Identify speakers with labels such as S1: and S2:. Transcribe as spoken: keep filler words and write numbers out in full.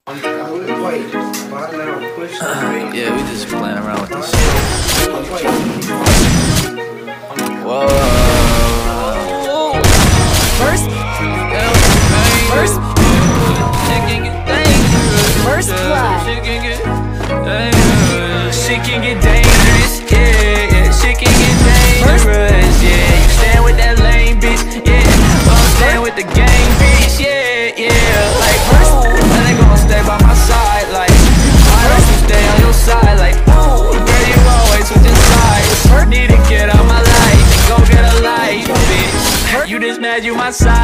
S1: Yeah, we just playing around with this shit. Whoa.
S2: First, first, first blood.
S1: She can get dangerous, yeah, yeah. She can get dangerous, yeah. You stand with that lame bitch, yeah. I'm stand with the gang bitch, yeah, yeah. Like, ooh, and they gon' stay by my side, like, why don't you stay on your side, like, ooh, girl, you always switching sides. Need to get out my life and go get a life, bitch. You just mad you my side.